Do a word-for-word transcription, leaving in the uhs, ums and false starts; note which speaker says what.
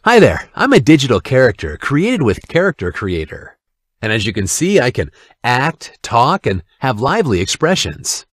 Speaker 1: Hi there, I'm a digital character created with Character Creator. And as you can see, I can act, talk, and have lively expressions.